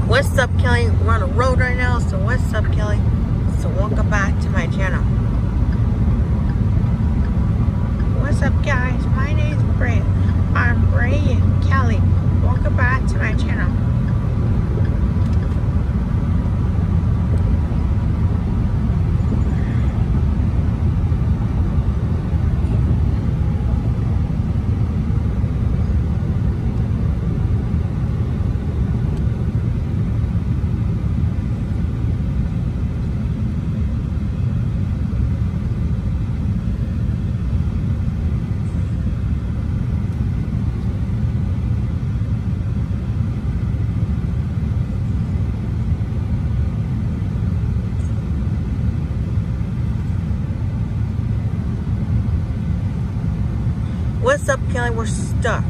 What's up, Kelly? We're on the road right now, so what's up, Kelly? So welcome back to my channel. What's up, guys? My name's Bray. I'm Bray and Kelly. Welcome back to my channel. What's up, Kelly? We're stuck.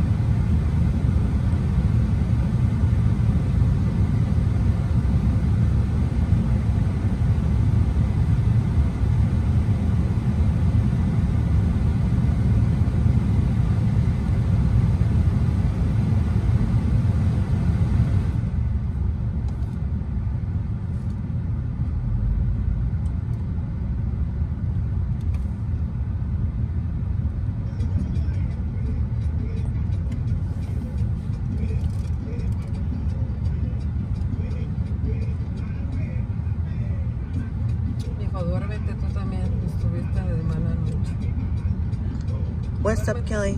Duérmete tú también, estuviste de mala noche. What's up, Kelly?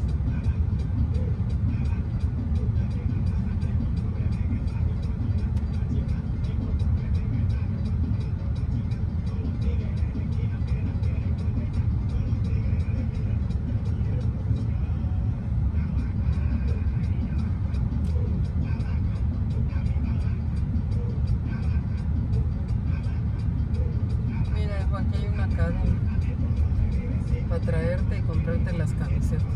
Aquí hay una caja para traerte y comprarte las camisetas.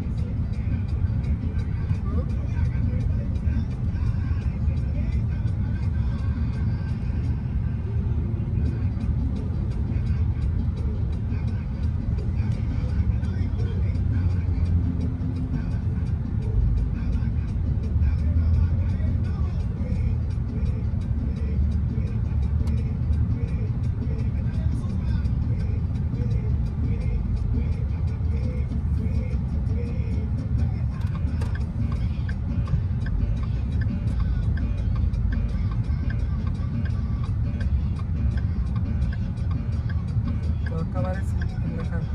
Acabar ese pendejado.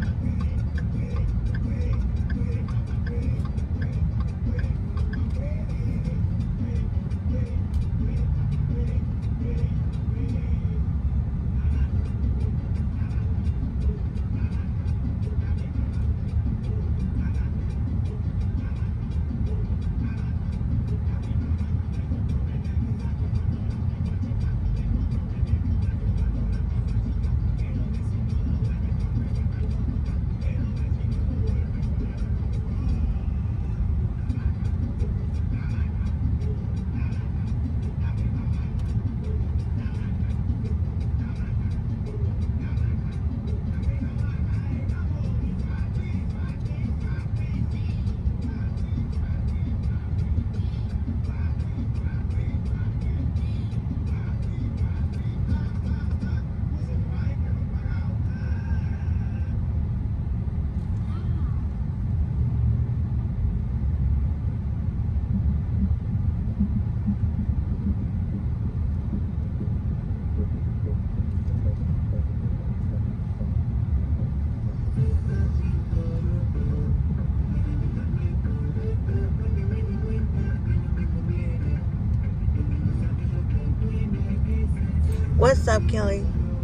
What's up, Kelly?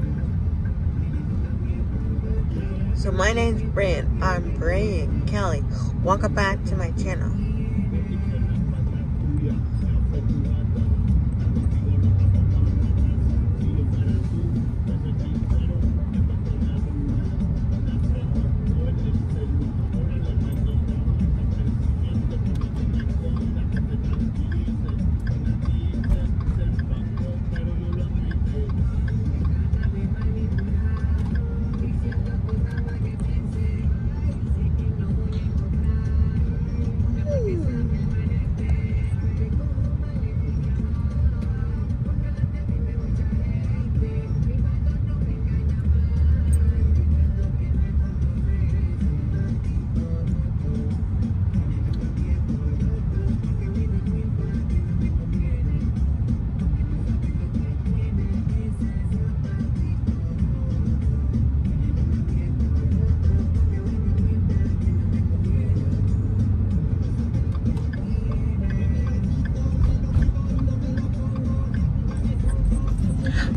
So my name's Brian. I'm Bray and Kelly. Welcome back to my channel.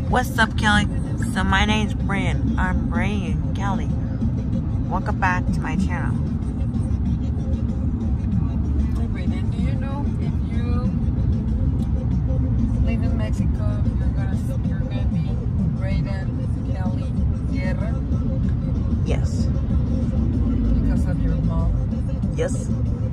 What's up, Kelly? So my name's Brian. I'm Bray and Kelly. Welcome back to my channel. Hey, Brayden, do you know if you live in Mexico, you're gonna be Brayden Kelly Guerra Yes. because of your mom? Yes.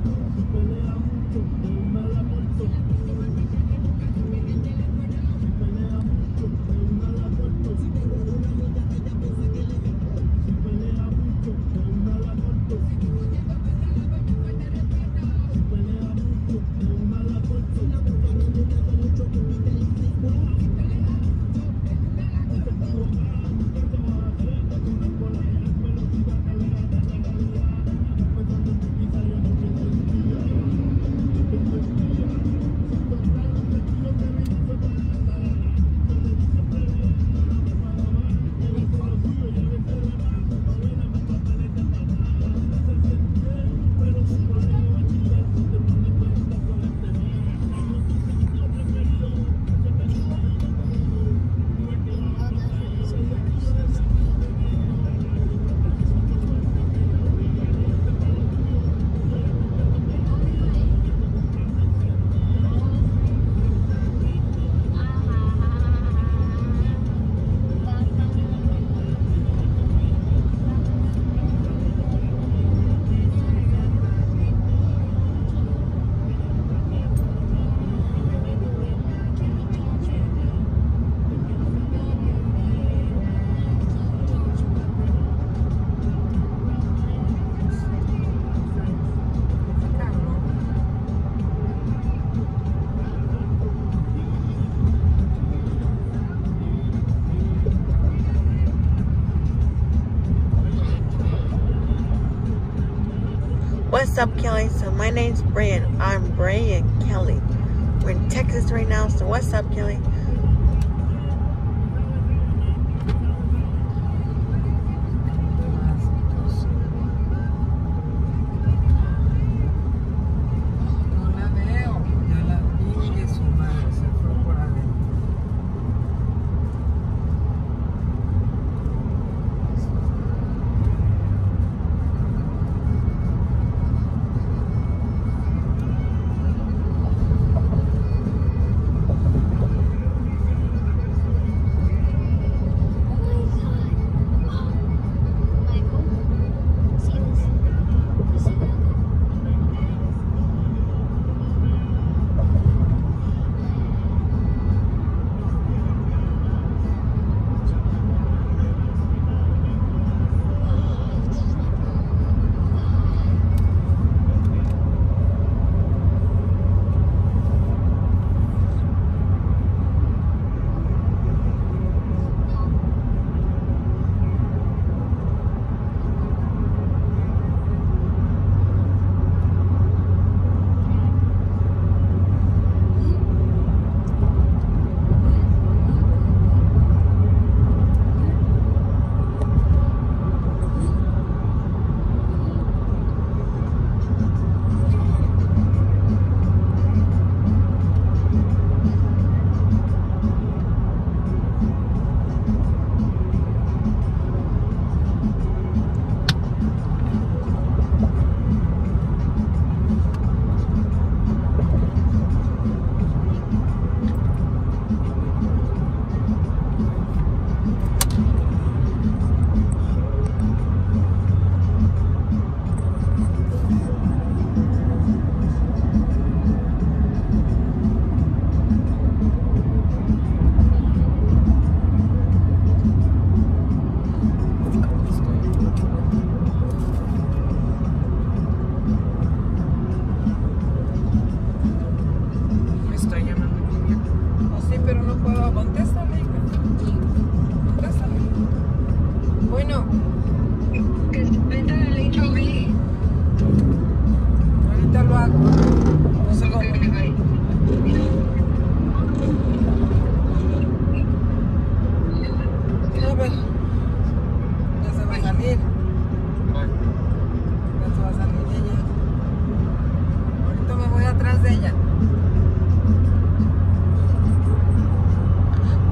What's up, Kelly? So my name's Brian. I'm Bray and Kelly. We're in Texas right now, so what's up, Kelly?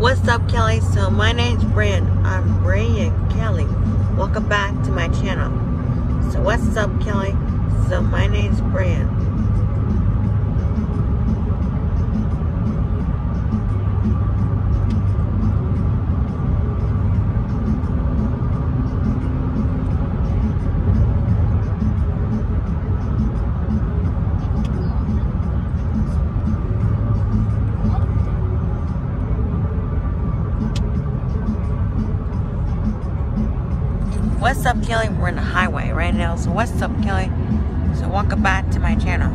What's up, Kelly? So my name's Brand. I'm Bray and Kelly. Welcome back to my channel. So what's up, Kelly? So my name's Brand. What's up, Kelly? We're in the highway right now. So what's up, Kelly? So welcome back to my channel.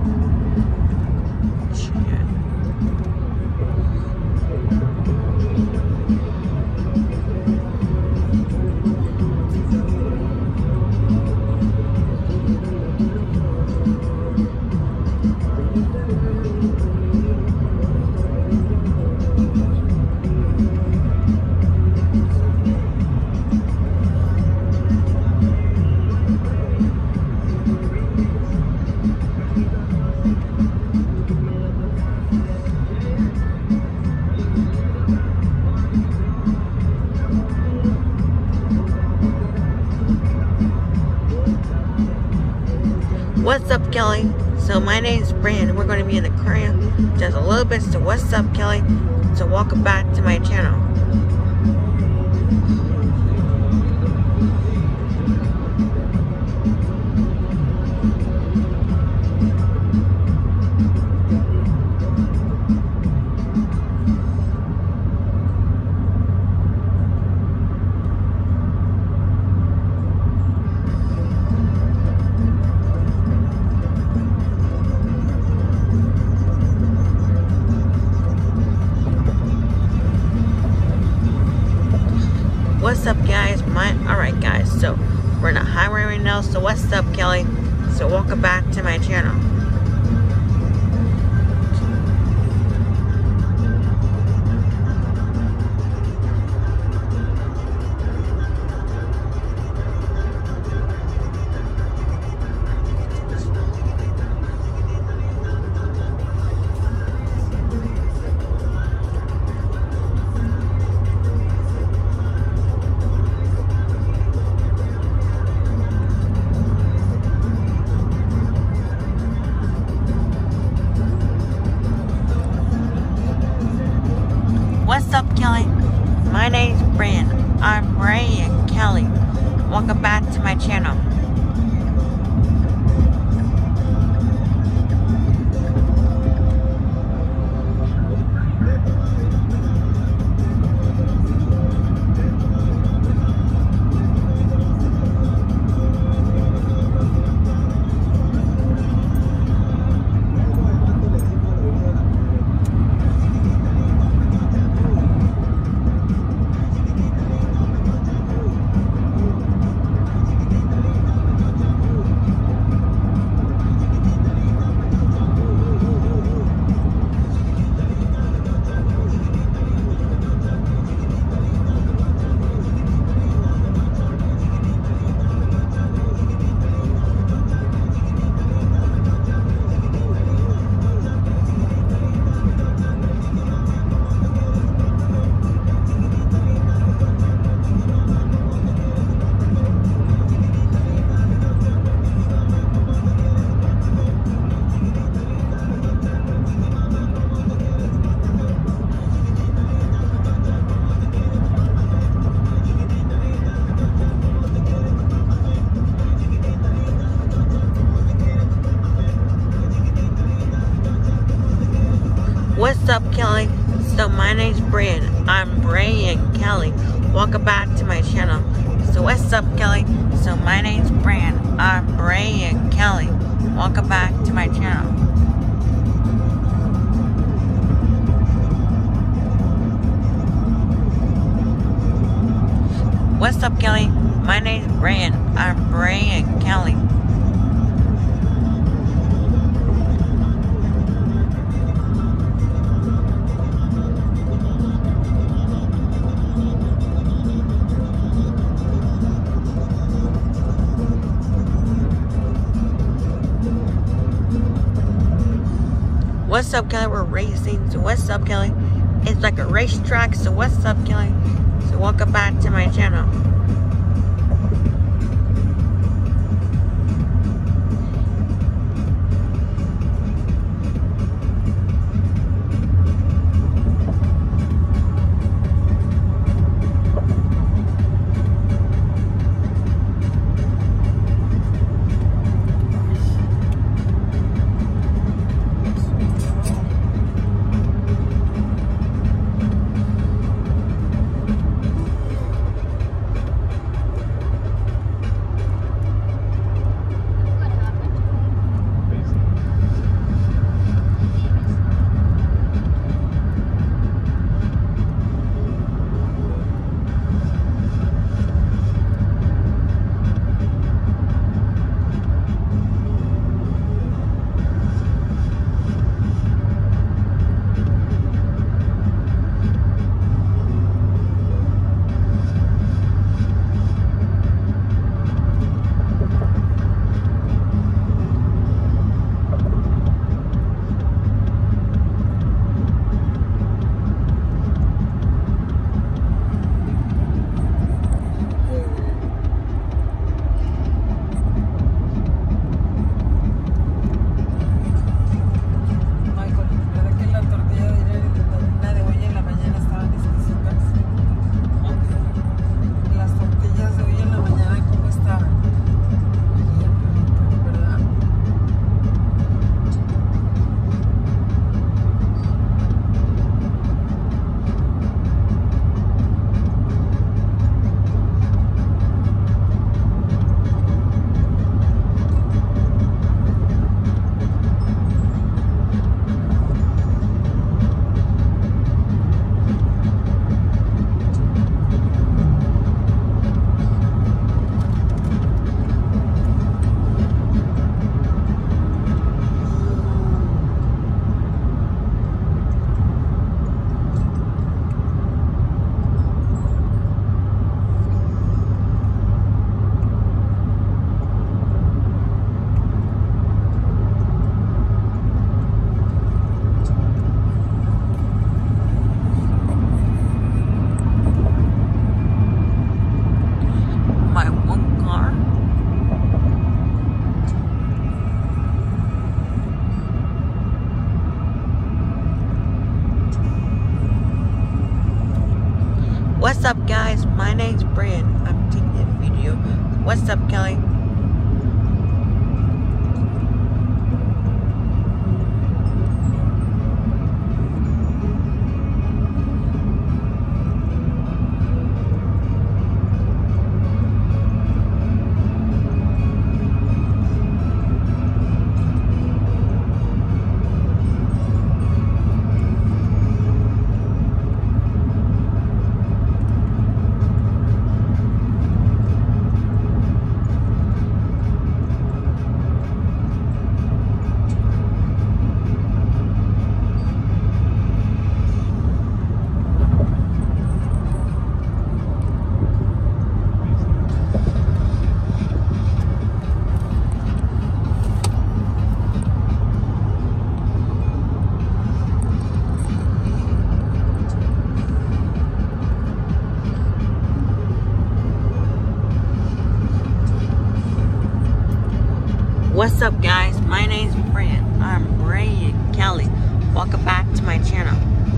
What's up, Kelly? So my name's Brand. We're going to be in the car just a little bit. So what's up, Kelly? So welcome back to my channel. What's up, guys? Alright, guys, so we're in a highway right now. So what's up, Kelly? So welcome back to my channel. What's up, Kelly? My name's Brand. I'm Bray and Kelly. Welcome back to my channel. What's up, Kelly? So my name's Brand. I'm Bray and Kelly. Welcome back to my channel. So what's up, Kelly? So my name's Brand. I'm Bray and Kelly. Welcome back to my channel. What's up, Kelly? My name's Brand. I'm Bray and Kelly. What's up, Kelly? We're racing. So what's up, Kelly? It's like a racetrack. So what's up, Kelly? So welcome back to my channel. What's up, guys? My name's Brian. I'm taking a video. What's up, Kelly? What's up, guys? My name's Brian. I'm Brian Kelly. Welcome back to my channel.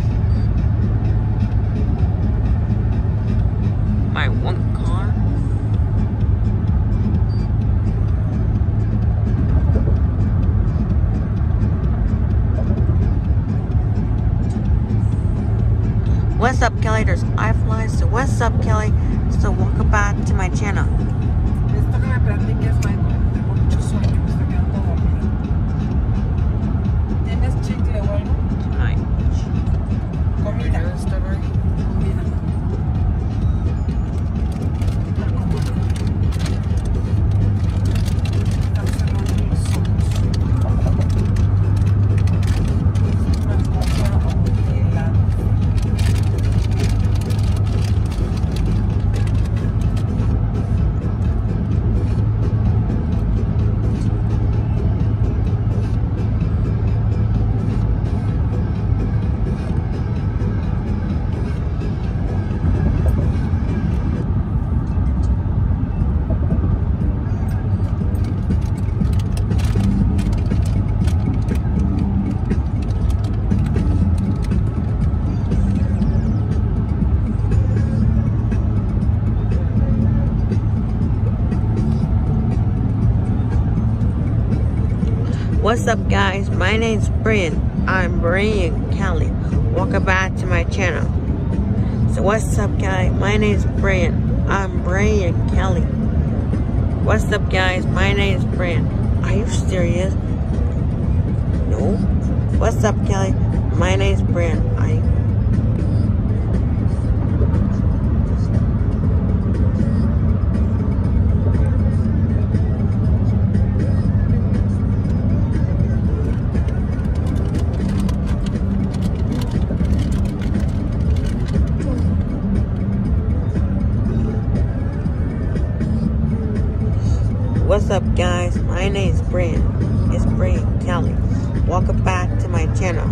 My one car. What's up, Kelly? There's iFly. So what's up, Kelly? So welcome back to my channel. Esto que me platiques, Michael. Tengo mucho sueño, me estoy quedando dormida. ¿Tienes chicle o algo? Ay. Comida. Comida. Están cerrando los ojos. Una cosa helada. What's up, guys? My name's Brian. I'm Brian Kelly. Welcome back to my channel. So what's up, guys? My name's Brian. I'm Brian Kelly. What's up, guys? My name's Brian. Are you serious? No. What's up, Kelly? My name's Brian. What's up, guys? My name's Brian. It's Brian Kelly. Welcome back to my channel.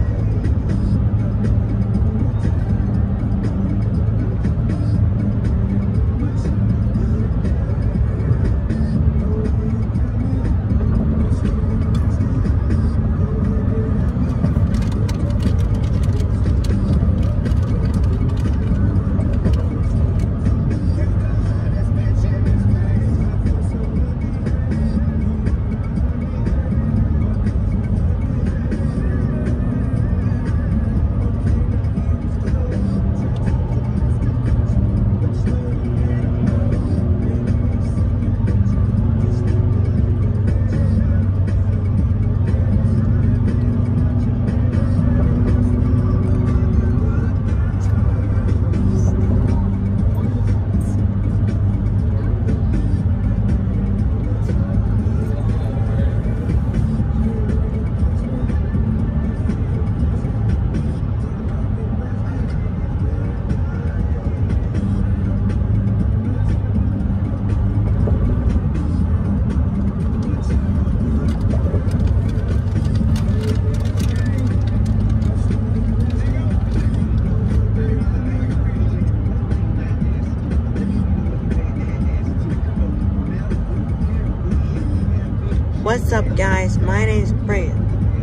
What's up, guys? My name's Brian.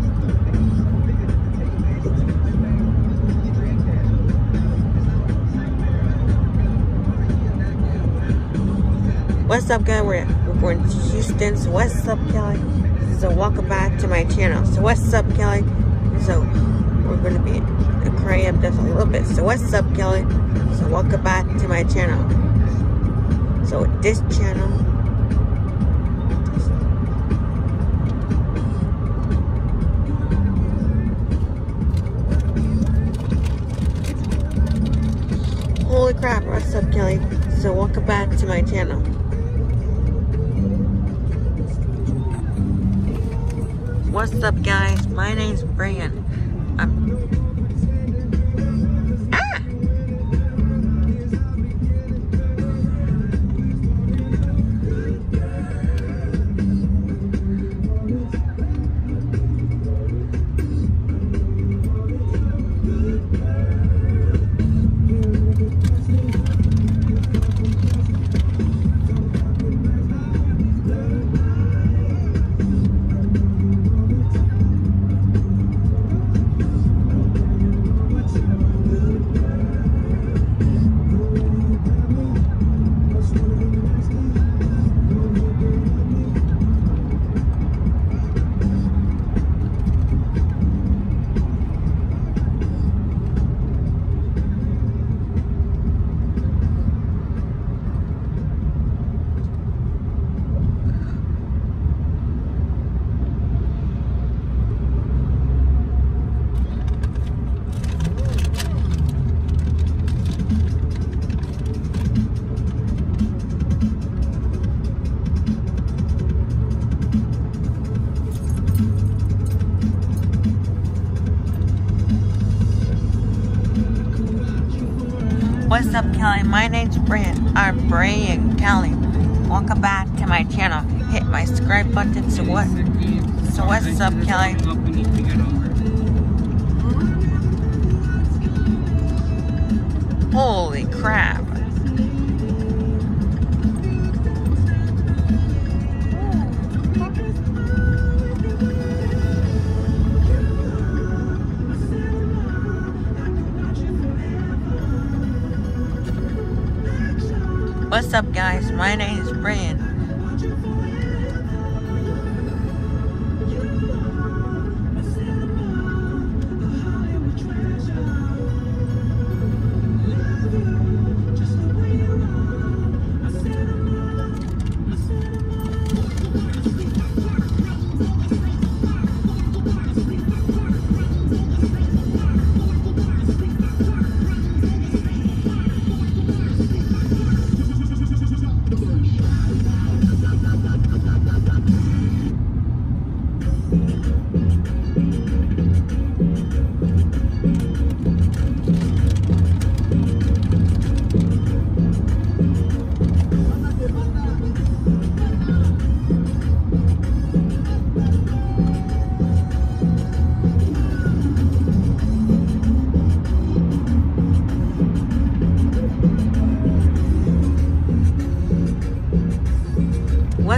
What's up, guys? We're in Houston. So what's up, Kelly? So welcome back to my channel. So what's up, Kelly? So we're going to be crying up just a little bit. So what's up, Kelly? So welcome back to my channel. So this channel, holy crap, what's up, Kelly? So welcome back to my channel. What's up, guys? My name's Brian. What's up, Kelly? My name's Brian. I'm Brian Kelly. Welcome back to my channel. Hit my subscribe button. So what's up, Kelly? Holy crap. What's up, guys? My name is Brian.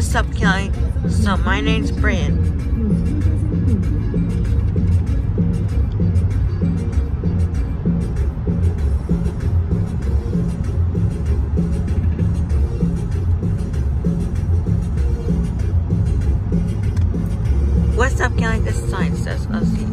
what's up, Kelly? So my name's Brian. What's up, Kelly? This sign says Aussie.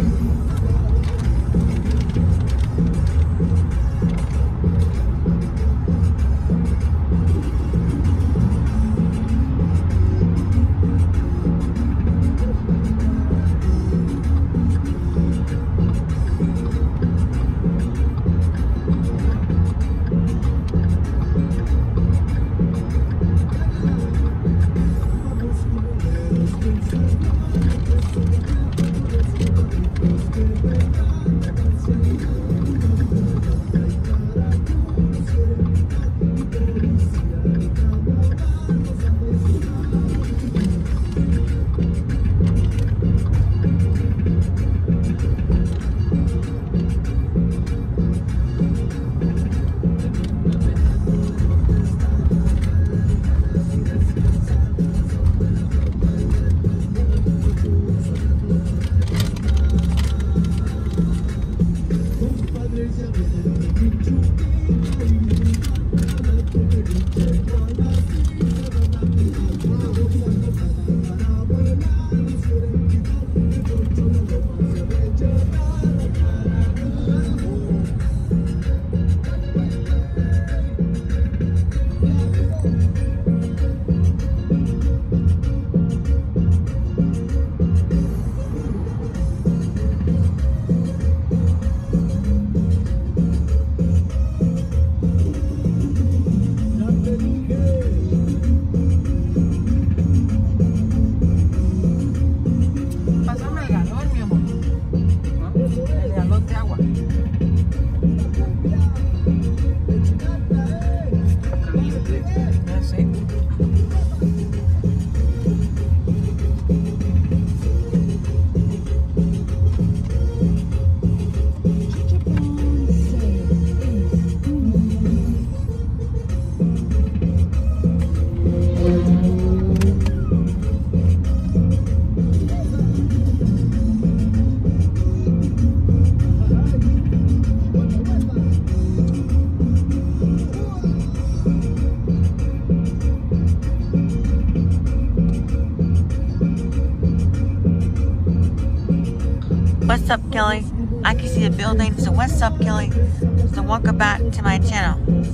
What's up, Kelly? I can see the building. So what's up, Kelly? So welcome back to my channel.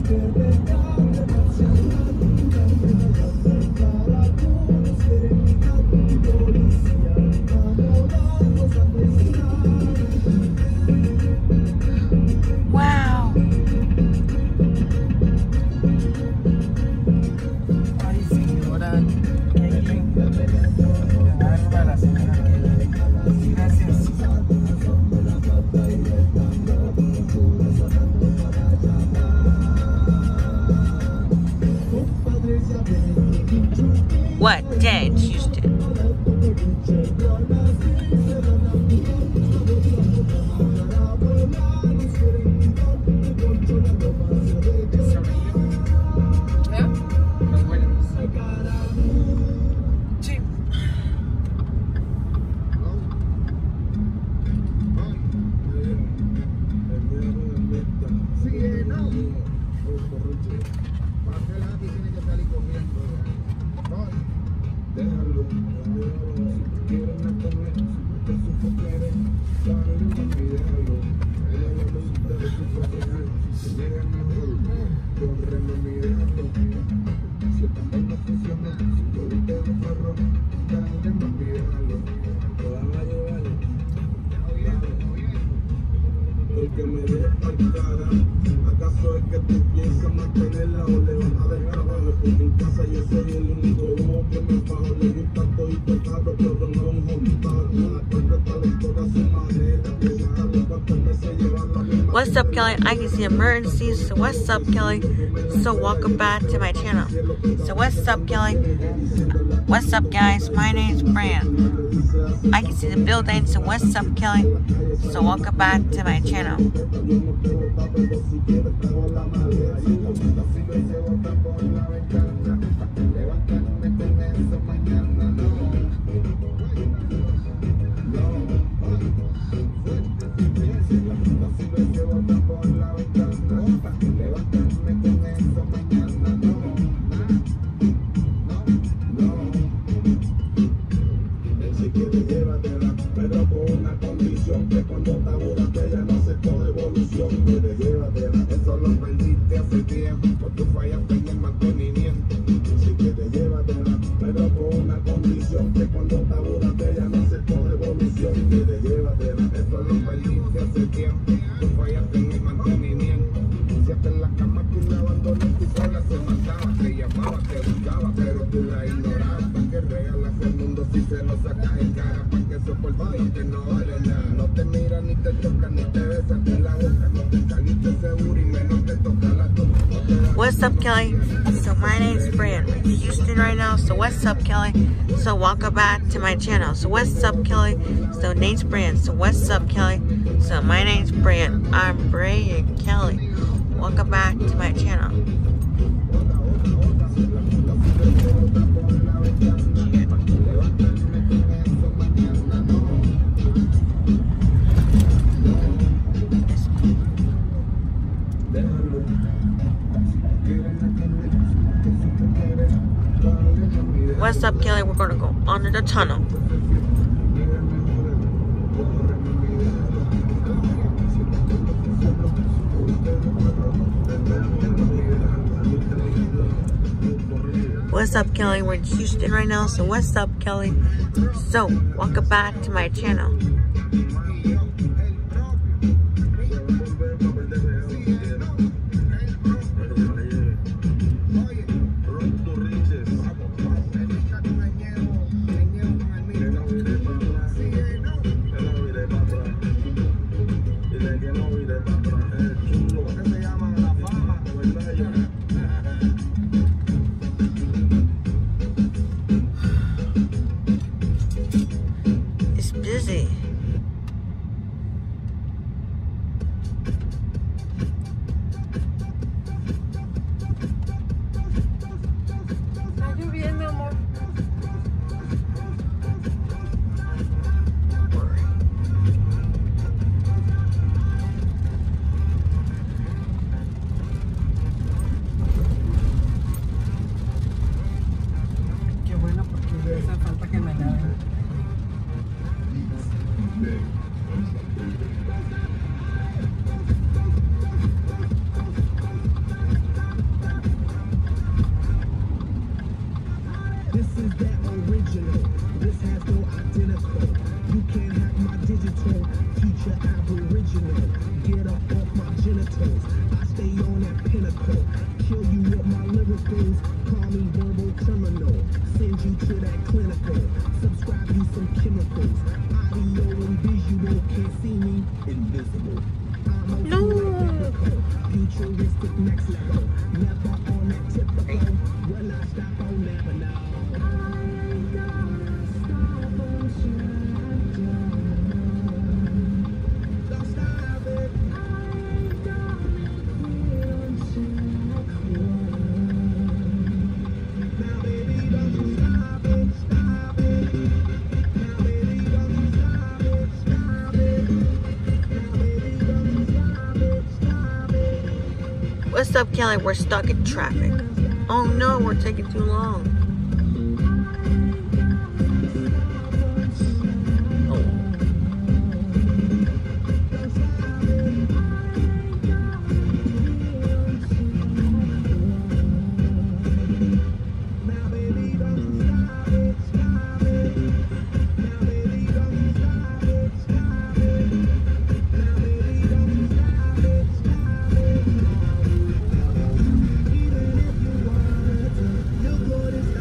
Wow. Ay, señora. Qué bárbara, señora. Gracias. What day, Houston? Sí. Que me dejes cara. ¿Acaso es que tú piensas mantenerla o le vas a dejar abajo? Porque en casa yo soy el único bobo que me bajo. Le gusta todo y tocado, pero no un homestado. Una cuenta talentosa a su manera. Que se cabe cuántas veces llevar la misma. What's up, Kelly? I can see emergencies. So what's up, Kelly? So welcome back to my channel. So what's up, Kelly? What's up, guys? My name's Brian. I can see the building. So what's up, Kelly? So welcome back to my channel. Levantarme con eso, quieres llévatela, eso lo perdiste hace tiempo, tú fallaste en el mantenimiento. Si quieres llévatela, pero con una condición, que cuando te aburras de ella no acepto devolución. Si quieres llévatela, eso lo perdiste hace tiempo, tú fallaste en el mantenimiento. Si hasta en la cama tú la abandonas, tú sola se mataba, te llamaba, te buscaba, pero tú la ignorabas. ¿Para qué regalas el mundo si se lo sacas en cara? ¿Para qué soportar lo que no vale nada? No te mira, ni te toca, ni te besa en la boca, no te saliste seguro y menos te toca la toca. What's up, Kelly? So my name's Brian. I'm in Houston right now. So what's up, Kelly? So welcome back to my channel. So what's up, Kelly? So name's Brian. So what's up, Kelly? So my name's Brian. I'm Brian Kelly. Welcome back to my channel. What's up, Kelly? We're gonna go under the tunnel. What's up, Kelly? We're in Houston right now. So what's up, Kelly? So welcome back to my channel. It's busy. Está lloviendo, amor. Qué bueno, porque ya hace falta que me laven. This is that original. This has no identical. You can't have my digital. Future aboriginal. Get up off my genitals. I stay on that pinnacle. Kill you with my lyricals. Call me verbal criminal. Send you to that clinical. Subscribe you some chemicals. Audio and visual. Can't see me. Invisible. I'm No. futuristic next level. Never on that typical. Will I stop on never know. What's up, Kelly? We're stuck in traffic. Oh no, we're taking too long. Look what it's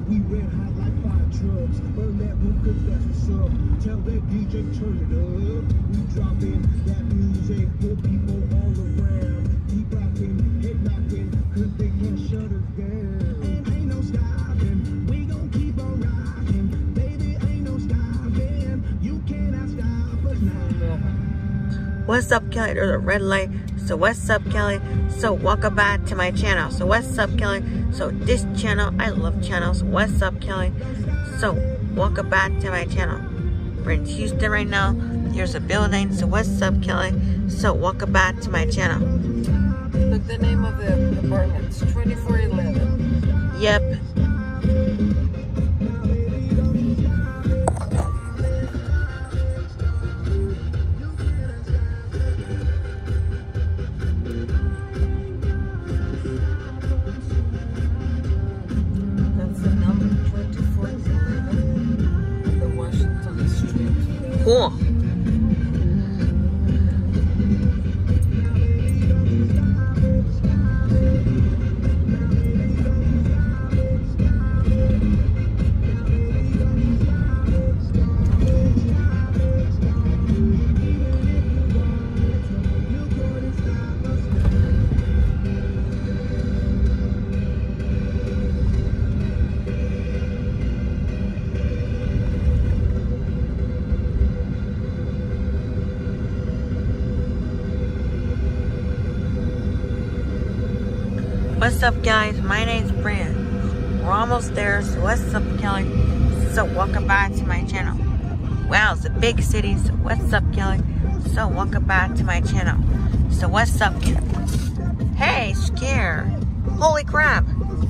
We red hot like fire trucks. Burn that roof, cause that's what's up. Tell that DJ turn it up. We dropping that music for people all around. Keep rocking, hit knocking, cause they can't shut us down. Ain't no stopping, we gon' keep on rocking. Baby, ain't no stopping, you cannot stop us now. What's up, Kelly? There's a red light. So what's up, Kelly? So welcome back to my channel. So what's up, Kelly? So this channel, I love channels. What's up, Kelly? So welcome back to my channel. We're in Houston right now. Here's a building. So what's up, Kelly? So welcome back to my channel. Look, the name of the apartment. It's 2411. Yep. That's the number 2411. The Washington Street. Cool. What's up, guys? My name's Brand. We're almost there. So what's up, Kelly? So welcome back to my channel. Wow, it's a big city. So what's up, Kelly? So welcome back to my channel. So what's up, Kelly? Hey, Scare. Holy crap.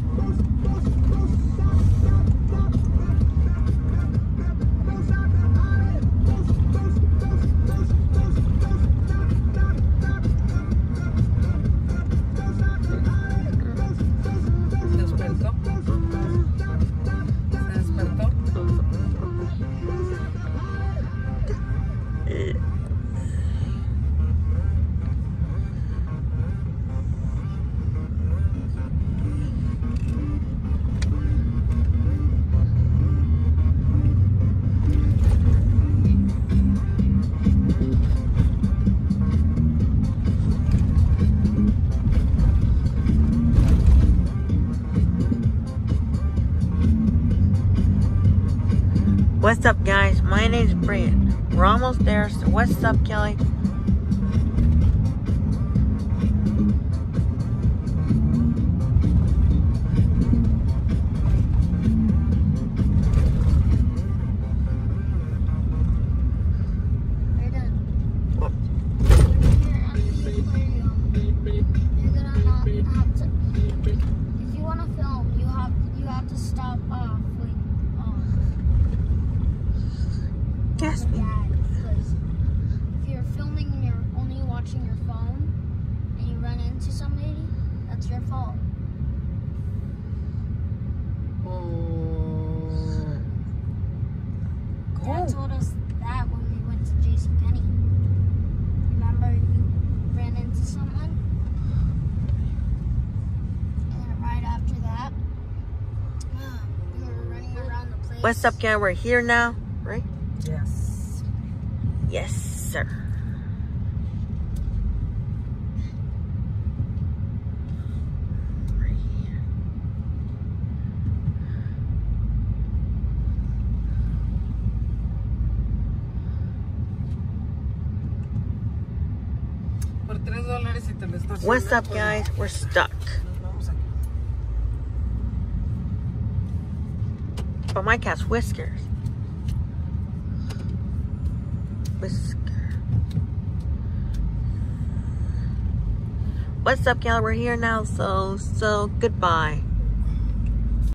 What's up, guys? My name's Brian. We're almost there. So what's up, Kelly? Yes. Because if you're filming and you're only watching your phone and you run into somebody, that's your fault. Dad told us that when we went to JCPenney. Remember you ran into someone? And then right after that, we were running around the place. What's up, guys? We're here now, right? Yes. Yes, sir. Por $3 y te lo estacionas. What's up, guys? We're stuck. Vamos aquí. But my cat's Whiskers. Whisker. What's up, Cal? We're here now, so goodbye.